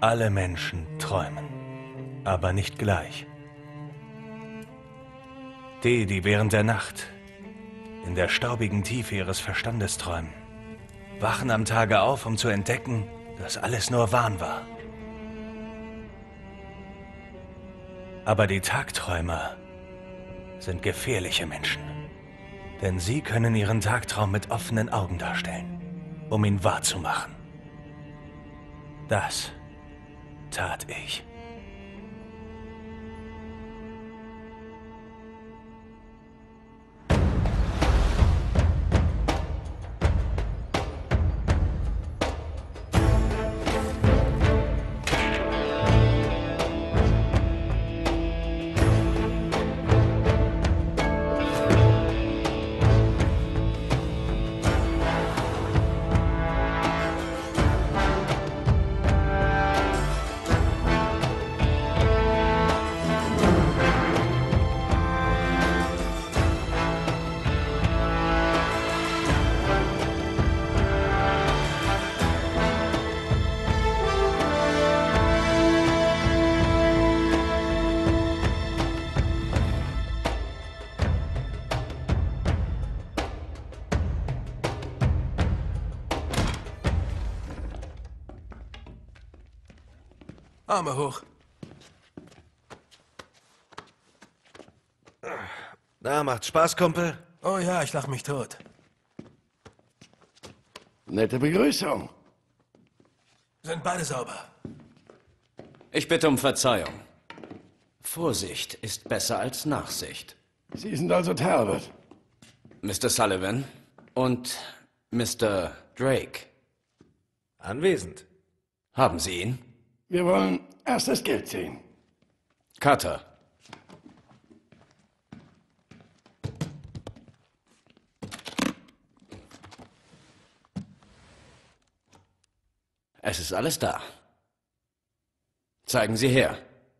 Alle Menschen träumen, aber nicht gleich. Die während der Nacht in der staubigen Tiefe ihres Verstandes träumen, wachen am Tage auf, um zu entdecken, dass alles nur Wahn war. Aber die Tagträumer sind gefährliche Menschen, denn sie können ihren Tagtraum mit offenen Augen darstellen, um ihn wahrzumachen. Das tat ich. Arme hoch. Na, macht Spaß, Kumpel? Oh ja, ich lach mich tot. Nette Begrüßung. Sind beide sauber. Ich bitte um Verzeihung. Vorsicht ist besser als Nachsicht. Sie sind also Talbot. Mr. Sullivan und Mr. Drake. Anwesend. Haben Sie ihn? Wir wollen erst das Geld sehen. Cutter. Es ist alles da. Zeigen Sie her.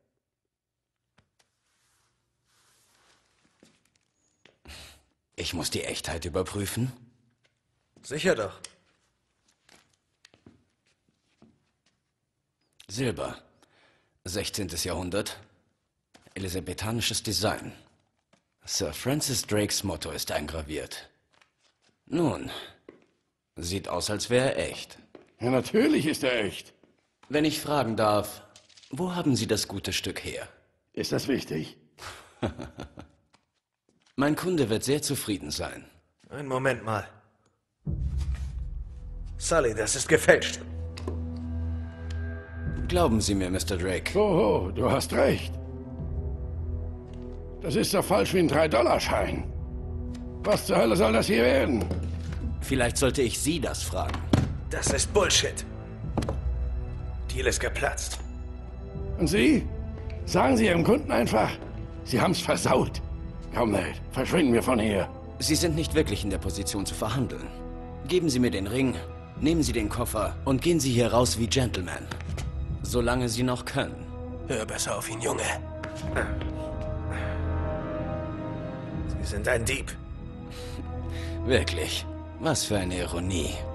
Ich muss die Echtheit überprüfen. Sicher doch. Silber. 16. Jahrhundert. Elisabethanisches Design. Sir Francis Drakes Motto ist eingraviert. Nun, sieht aus, als wäre er echt. Ja, natürlich ist er echt. Wenn ich fragen darf, wo haben Sie das gute Stück her? Ist das wichtig? Mein Kunde wird sehr zufrieden sein. Einen Moment mal. Sully, das ist gefälscht. Glauben Sie mir, Mr. Drake. Oh, du hast recht. Das ist so falsch wie ein 3-Dollar-Schein. Was zur Hölle soll das hier werden? Vielleicht sollte ich Sie das fragen. Das ist Bullshit. Deal ist geplatzt. Und Sie? Sagen Sie Ihrem Kunden einfach, Sie haben's versaut. Komm, Nate, verschwinden wir von hier. Sie sind nicht wirklich in der Position zu verhandeln. Geben Sie mir den Ring, nehmen Sie den Koffer und gehen Sie hier raus wie Gentlemen. Solange Sie noch können. Hör besser auf ihn, Junge. Sie sind ein Dieb. Wirklich. Was für eine Ironie.